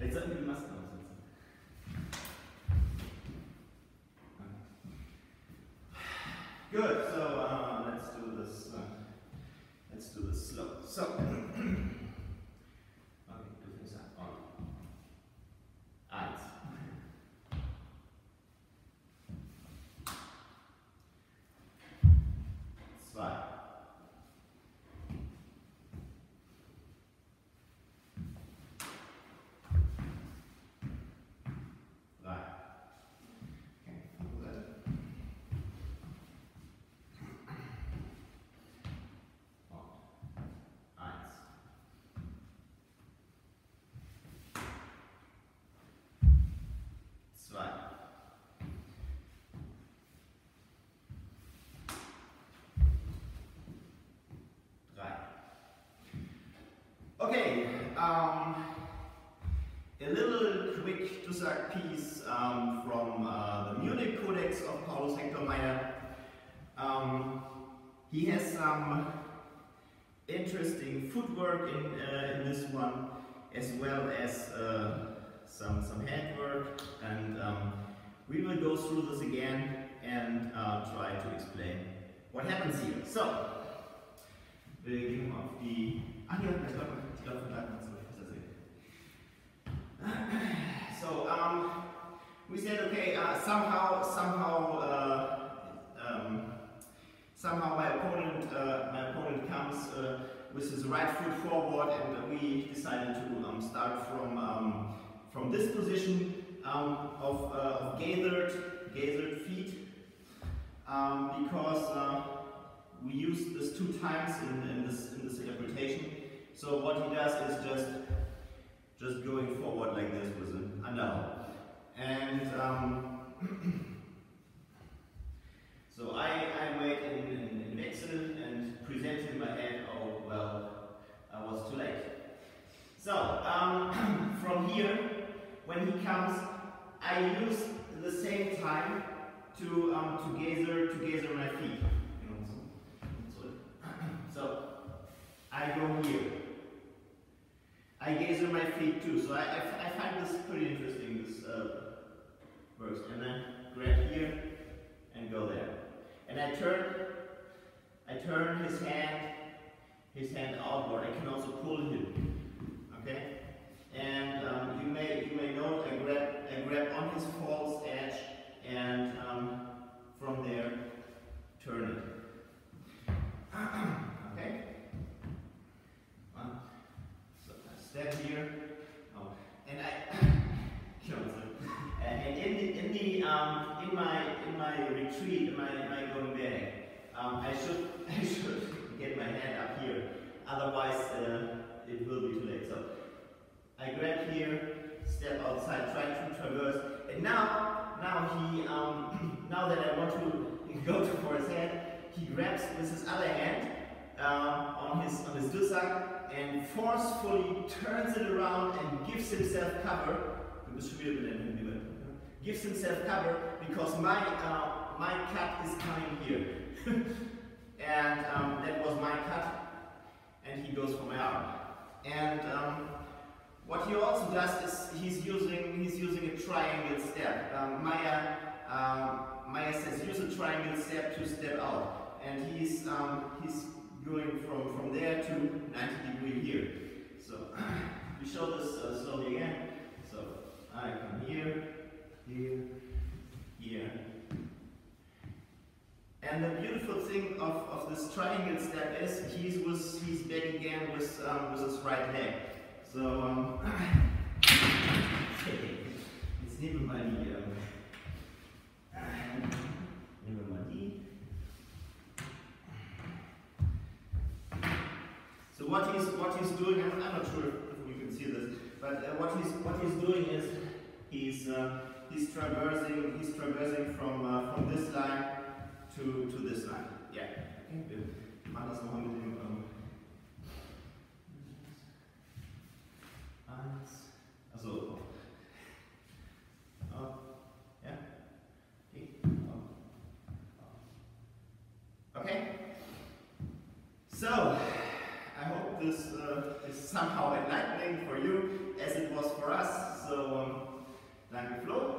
Vielleicht sollten wir die Masken aufsetzen. Good, so let's do this slow. So, okay, du fängst an. On. 1. 2. 3. Okay, good. 1. 2. 3. Okay, a little quick Dussack piece from the Munich Codex of Paulus Hector Mair. He has some interesting footwork in this one, as well as some handwork, and we will go through this again and try to explain what happens here. So, wir gehen auf die. Ah, hier, ich glaube, von da kannst du das. So, we said, okay, somehow my opponent comes with his right foot forward, and we decided to start from this position of gathered feet, because we used this 2 times in this interpretation. So what he does is just going forward like this with an underhook, and so I wait in Wechsel and present in my head, oh well, I was too late. So from here, when he comes, I use the same time to gather my feet. So I go here. I gather my feet too. So I find this pretty interesting. This works, and then grab here and go there. And I turn his hand outward. I can also pull him. Okay? And you may note I grab on his false edge and from there turn it. Okay? So I step here. Oh, and and in my retreat, in my going back, I should get my hand up here. Otherwise, it will be too late. So I grab here, step outside, try to traverse, and now he now that I want to go for his head, he grabs with his other hand on his Dussack and forcefully turns it around and gives himself cover. Gives himself cover because my cut is coming here, and that was my cut, and he goes for my arm. And what he also does is he's using a triangle step. Mair says use a triangle step to step out, and he's going from there to 90-degree here. So we show this slowly again. So I come here, here, here. And the beautiful thing of this triangle step is he's back again with his right leg. So jetzt nehmen wir mal die. So what he's doing, I'm not sure if we can see this, but what he's doing is he's traversing from this line to this line. Yeah. Okay. Wir machen das nochmal mit dem also yeah. Okay. So I hope this is somehow enlightening for you as it was for us. So, danke Flo.